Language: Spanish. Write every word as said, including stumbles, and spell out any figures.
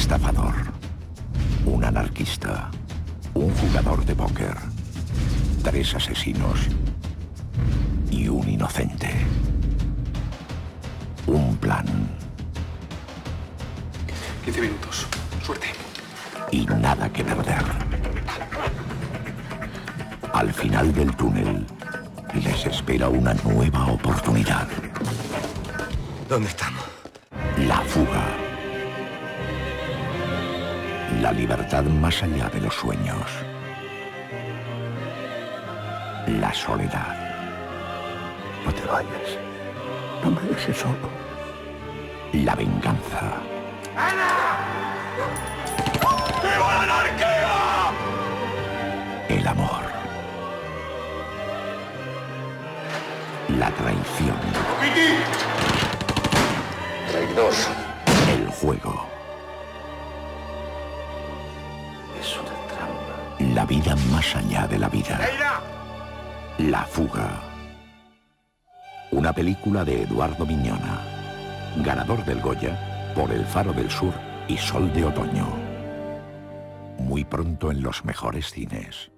estafador, un anarquista, un jugador de póker, tres asesinos y un inocente. Un plan. quince minutos. Suerte. Y nada que perder. Al final del túnel les espera una nueva oportunidad. ¿Dónde estamos? La fuga. La libertad más allá de los sueños. La soledad. No te vayas. No me dejes solo. La venganza. ¡Ana! ¡Viva la anarquía! El amor. La traición. ¡Piti! Traidor. El juego. Es una trampa. La vida más allá de la vida. ¡Eira! La fuga. Una película de Eduardo Miñona, ganador del Goya por El faro del sur y Sol de otoño. Muy pronto en los mejores cines.